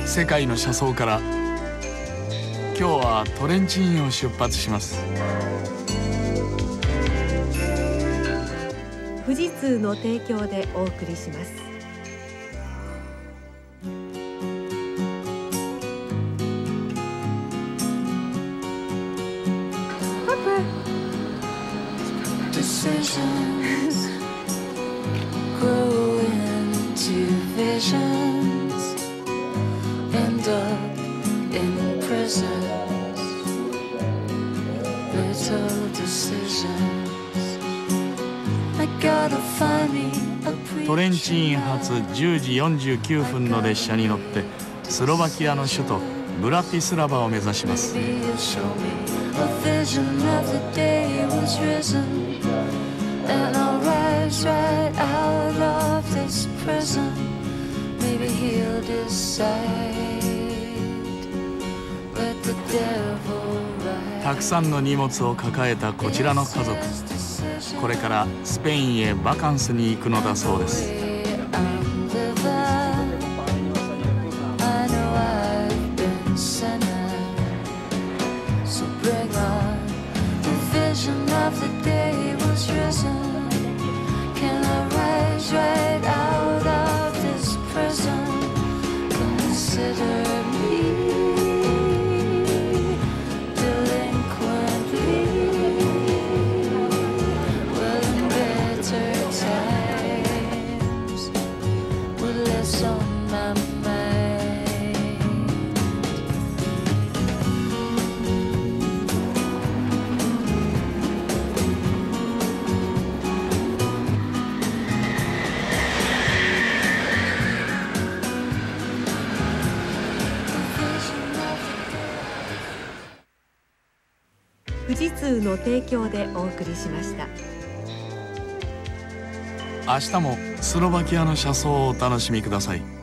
世界の車窓から今日はトレンチーンを出発します。 富士通の提供でお送りします。 Decisions grow into visions, end up in prisons. Little decisions. I gotta find me a preacher. トレンチーン発10時49分の列車に乗ってスロバキアの首都ブラティスラバを目指します。 A vision of the day was risen, and I'll rise right out of this prison. Maybe he'll decide. Let the devil ride. たくさんの荷物を抱えたこちらの家族、これからスペインへバカンスに行くのだそうです。 Of the day was risen. Can I rise right out of this prison? Consider me delinquently. Well, in better times, with less on my mind. 富士通の提供でお送りしました。 明日もスロバキアの車窓をお楽しみください。